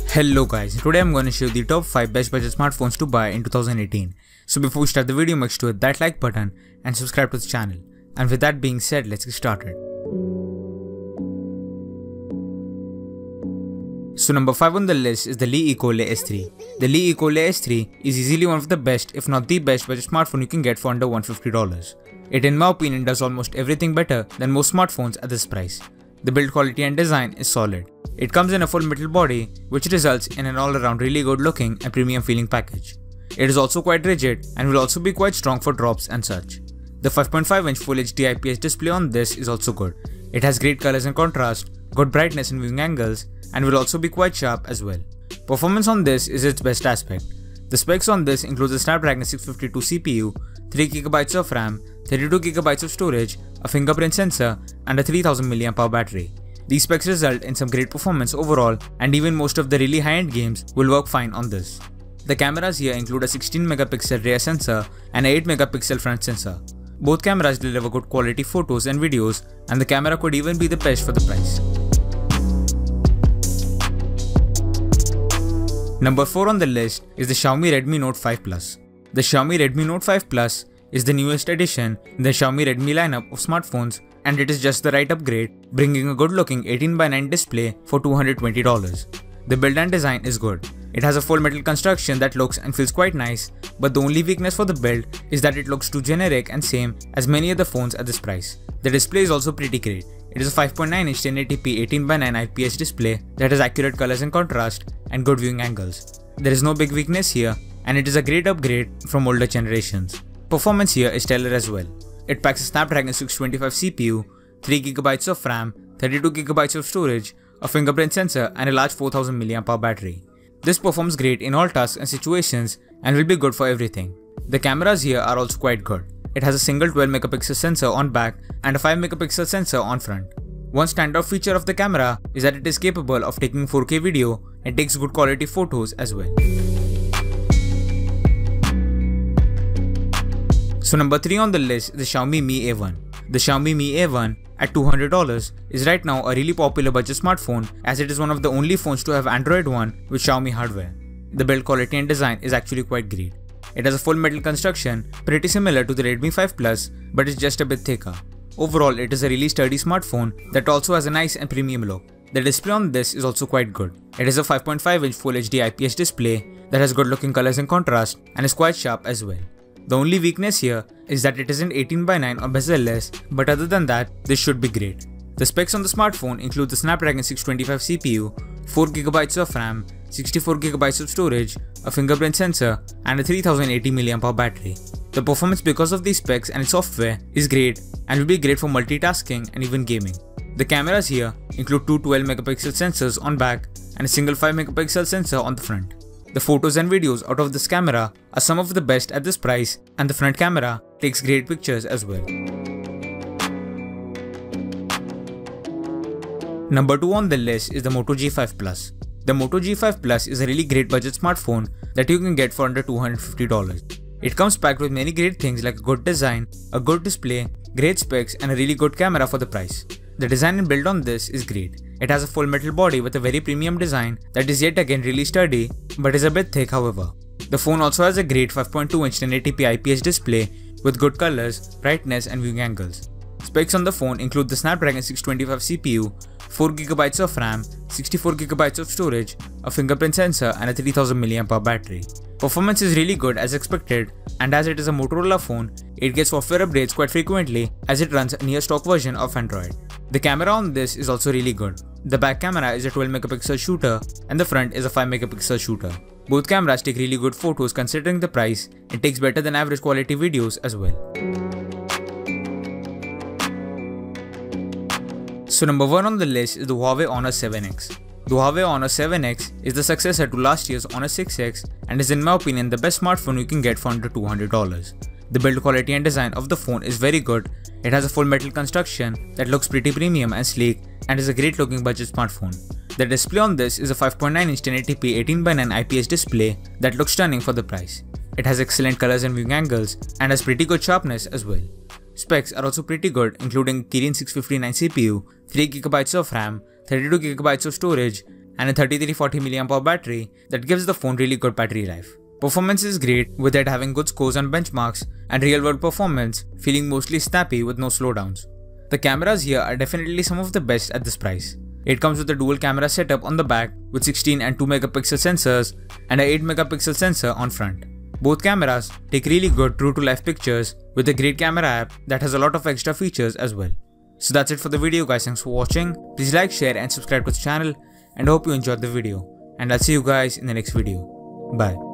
Hello guys, today I'm going to show you the top 5 best budget smartphones to buy in 2018. So before we start the video, make sure to hit that like button and subscribe to the channel. And with that being said, let's get started. So number 5 on the list is the thse. The thse is easily one of the best, if not the best budget smartphone you can get for under $150. It in my opinion does almost everything better than most smartphones at this price. The build quality and design is solid. It comes in a full metal body, which results in an all-around really good looking and premium feeling package. It is also quite rigid and will also be quite strong for drops and such. The 5.5-inch Full HD IPS display on this is also good. It has great colors and contrast, good brightness and viewing angles, and will also be quite sharp as well. Performance on this is its best aspect. The specs on this include the Snapdragon 652 CPU, 3GB of RAM, 32GB of storage, a fingerprint sensor, and a 3000 mAh battery. These specs result in some great performance overall, and even most of the really high-end games will work fine on this. The cameras here include a 16MP rear sensor and a 8MP front sensor. Both cameras deliver good quality photos and videos, and the camera could even be the best for the price. Number 4 on the list is the Xiaomi Redmi Note 5 Plus. The Xiaomi Redmi Note 5 Plus is the newest addition in the Xiaomi Redmi lineup of smartphones, and it is just the right upgrade, bringing a good looking 18:9 display for $220. The build and design is good. It has a full metal construction that looks and feels quite nice, but the only weakness for the build is that it looks too generic and same as many other phones at this price. The display is also pretty great. It is a 5.9-inch 1080p 18:9 IPS display that has accurate colors and contrast and good viewing angles. There is no big weakness here, and it is a great upgrade from older generations. Performance here is stellar as well. It packs a Snapdragon 625 CPU, 3GB of RAM, 32GB of storage, a fingerprint sensor, and a large 4000 mAh battery. This performs great in all tasks and situations and will be good for everything. The cameras here are also quite good. It has a single 12MP sensor on back and a 5MP sensor on front. One standout feature of the camera is that it is capable of taking 4K video and takes good quality photos as well. So number 3 on the list is the Xiaomi Mi A1. The Xiaomi Mi A1 at $200 is right now a really popular budget smartphone, as it is one of the only phones to have Android One with Xiaomi hardware. The build quality and design is actually quite great. It has a full metal construction, pretty similar to the Redmi 5 Plus, but is just a bit thicker. Overall, it is a really sturdy smartphone that also has a nice and premium look. The display on this is also quite good. It is a 5.5-inch Full HD IPS display that has good looking colors and contrast and is quite sharp as well. The only weakness here is that it isn't 18:9 or bezel-less, but other than that, this should be great. The specs on the smartphone include the Snapdragon 625 CPU, 4GB of RAM, 64GB of storage, a fingerprint sensor, and a 3080 mAh battery. The performance because of these specs and its software is great and will be great for multitasking and even gaming. The cameras here include two 12MP sensors on back and a single 5MP sensor on the front. The photos and videos out of this camera are some of the best at this price, and the front camera takes great pictures as well. Number 2 on the list is the Moto G5 Plus. The Moto G5 Plus is a really great budget smartphone that you can get for under $250. It comes packed with many great things like a good design, a good display, great specs, and a really good camera for the price. The design and build on this is great. It has a full metal body with a very premium design that is yet again really sturdy, but is a bit thick however. The phone also has a great 5.2-inch 1080p IPS display with good colors, brightness, and viewing angles. Specs on the phone include the Snapdragon 625 CPU, 4GB of RAM, 64GB of storage, a fingerprint sensor, and a 3000 mAh battery. Performance is really good as expected, and as it is a Motorola phone, it gets software updates quite frequently as it runs a near stock version of Android. The camera on this is also really good. The back camera is a 12MP shooter and the front is a 5MP shooter. Both cameras take really good photos considering the price. It takes better than average quality videos as well. So number 1 on the list is the Huawei Honor 7X. The Huawei Honor 7X is the successor to last year's Honor 6X and is in my opinion the best smartphone you can get for under $200. The build quality and design of the phone is very good. It has a full metal construction that looks pretty premium and sleek and is a great looking budget smartphone. The display on this is a 5.9-inch 1080p 18:9 IPS display that looks stunning for the price. It has excellent colors and viewing angles and has pretty good sharpness as well. Specs are also pretty good, including Kirin 659 CPU, 3GB of RAM, 32GB of storage, and a 3340 mAh battery that gives the phone really good battery life. Performance is great with it having good scores on benchmarks and real world performance feeling mostly snappy with no slowdowns. The cameras here are definitely some of the best at this price. It comes with a dual camera setup on the back with 16 and 2 megapixel sensors and a 8 megapixel sensor on front. Both cameras take really good true to life pictures with a great camera app that has a lot of extra features as well. So that's it for the video guys, thanks for watching. Please like, share and subscribe to the channel and I hope you enjoyed the video. And I'll see you guys in the next video. Bye.